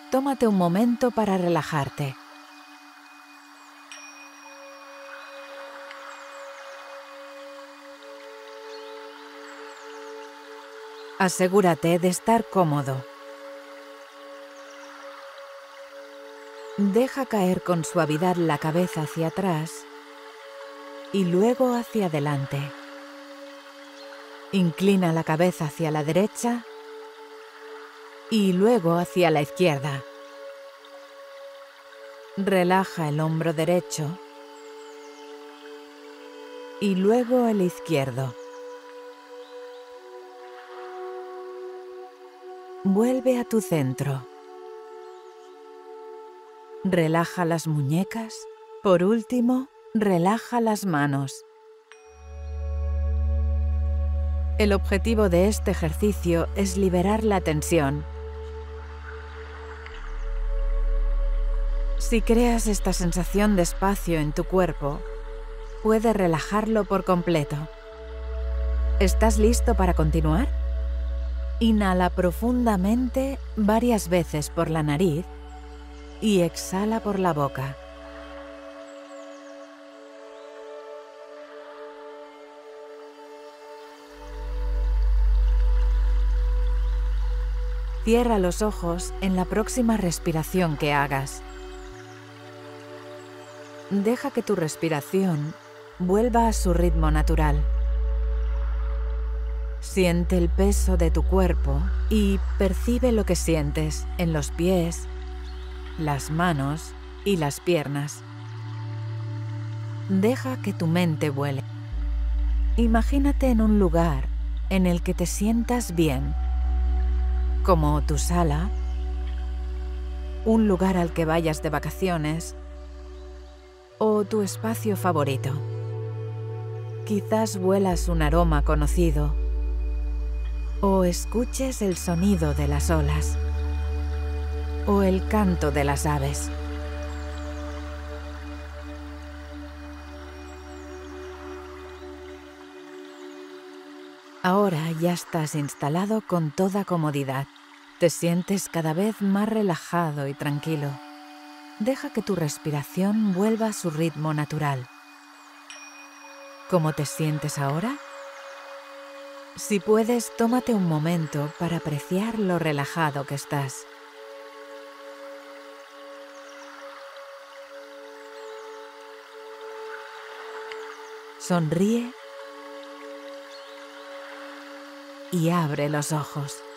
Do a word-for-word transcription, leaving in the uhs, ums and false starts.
tómate un momento para relajarte. Asegúrate de estar cómodo. Deja caer con suavidad la cabeza hacia atrás y luego hacia adelante. Inclina la cabeza hacia la derecha y luego hacia la izquierda. Relaja el hombro derecho y luego el izquierdo. Vuelve a tu centro. Relaja las muñecas. Por último, relaja las manos. El objetivo de este ejercicio es liberar la tensión. Si creas esta sensación de espacio en tu cuerpo, puedes relajarlo por completo. ¿Estás listo para continuar? Inhala profundamente varias veces por la nariz y exhala por la boca. Cierra los ojos en la próxima respiración que hagas. Deja que tu respiración vuelva a su ritmo natural. Siente el peso de tu cuerpo y percibe lo que sientes en los pies, las manos y las piernas. Deja que tu mente vuele. Imagínate en un lugar en el que te sientas bien, como tu sala, un lugar al que vayas de vacaciones o tu espacio favorito. Quizás huelas un aroma conocido o escuches el sonido de las olas o el canto de las aves. Ahora ya estás instalado con toda comodidad. Te sientes cada vez más relajado y tranquilo. Deja que tu respiración vuelva a su ritmo natural. ¿Cómo te sientes ahora? Si puedes, tómate un momento para apreciar lo relajado que estás. Sonríe y abre los ojos.